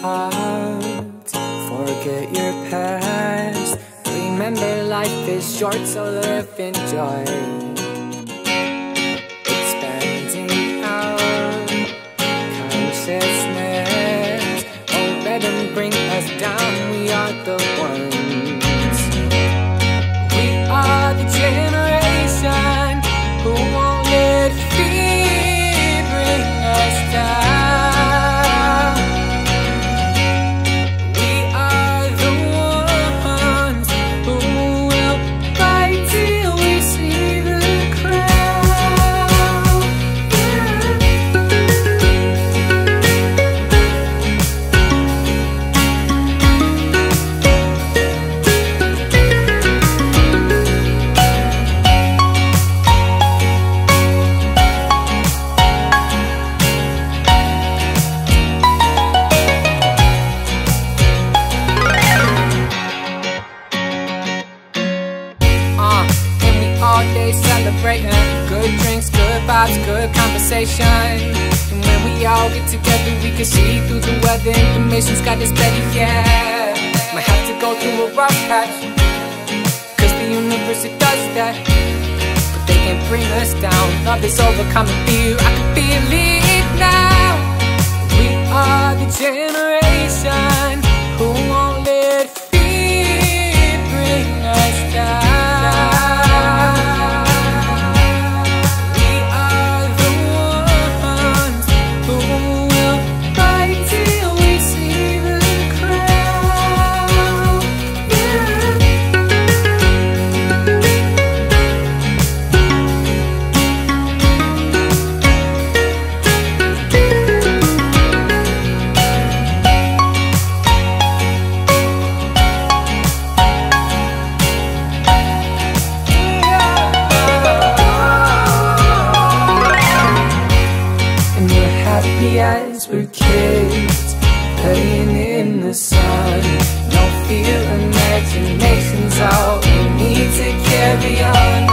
heart, forget your past. Remember life is short, so live in joy. Expanding our consciousness. Oh, let them bring us down, we are the ones. We are the generation who won't let fear bring us down. We are the ones who will fight till we see the crown. And we all day celebrating good drinks, good vibes, good conversation. And when we all get together, we can see through the weather. Information's got us better, yeah. Might have to go through a rough patch, cause the universe, it does that. But they can't bring us down. Love is overcoming fear, I can feel it now. We are the generation who won't let fear bring us down. We are the ones who will fight till we see the crown. And we're happy as we're kids, playing in the sun. No fear, imagination's all we need to carry on.